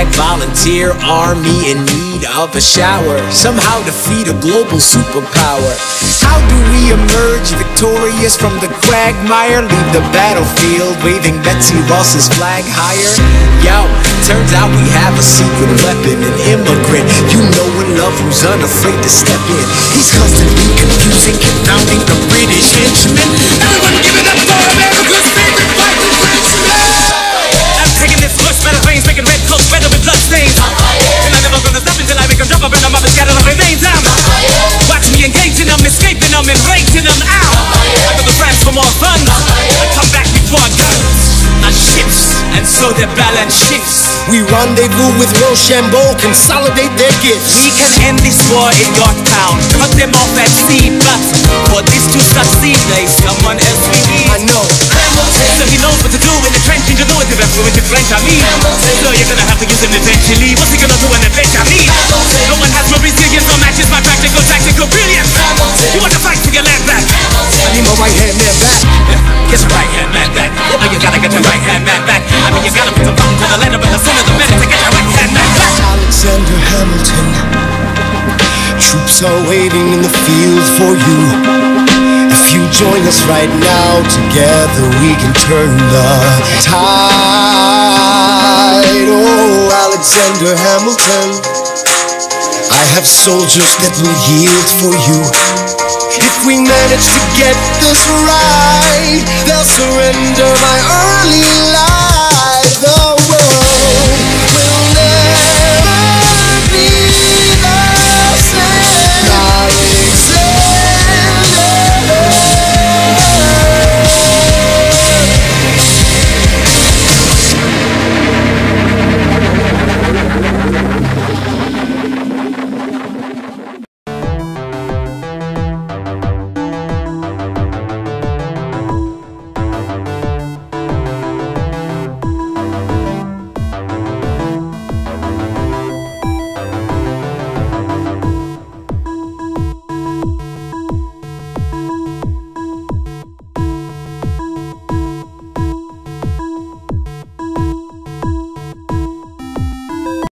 flag volunteer army in need of a shower. Somehow defeat a global superpower. How do we emerge victorious from the quagmire? Leave the battlefield waving Betsy Ross's flag higher. Yo, turns out we have a secret weapon, an immigrant you know and love who's unafraid to step in. He's constantly confusing, confounding the British henchmen. Everyone give it up for America's favorite fighting Frenchman. I'm taking this push, better veins, making red coats weather with blood stains. And I'm never gonna stop until I make them drop, I burn them up and scatter the remains. Watch me engaging them, escaping them, and raging them out. I go to France for more fun, I come back with more guns on ships, and so their balance shifts. We rendezvous with Rochambeau, consolidate their gifts. We can end this war in Yorktown, cut them off at sea, but for this to succeed, there's someone else we need. I know So he knows what to do in the trench, ingenuitive and fluent in French, I mean. So you're gonna have to use him eventually. What's he gonna do when the bench, I mean? No one has more resilience or matches my practical tactical brilliance. You want to fight for your land back? I need my right hand man back. Get your right hand man back. Oh, you gotta get your right hand man back. I mean, you gotta put the button to the land of the son of the minute to get your right hand man back. Alexander Hamilton, troops are waiting in the field for you. If you join us right now, together we can turn the tide. Oh, Alexander Hamilton, I have soldiers that will yield for you. If we manage to get this right, they'll surrender my early life.